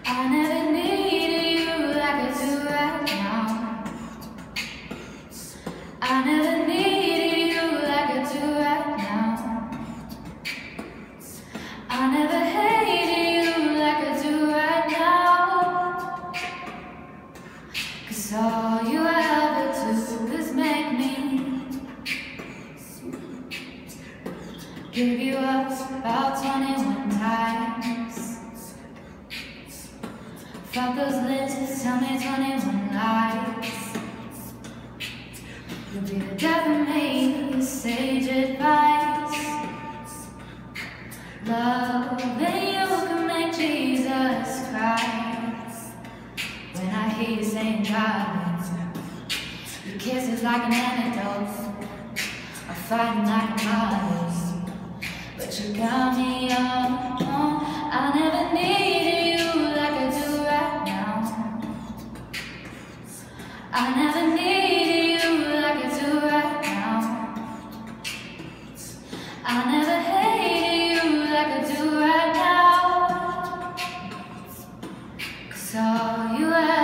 I never needed you like I do right now. I never needed you like I do right now. I never hated you like I do right now. 'Cause all you ever do is make me give you up about 21 times. Fuck those lips, tell me 21 lies. You'll be the death of me, sage advice. Love, then you can make Jesus cry. When I hear you saying darling, your kiss is like an antidote. I'm fighting like a martyr, but you got me on. I never needed you like I do right now. I never needed you like I do right now. I never hated you like I do right now. 'Cause all you ever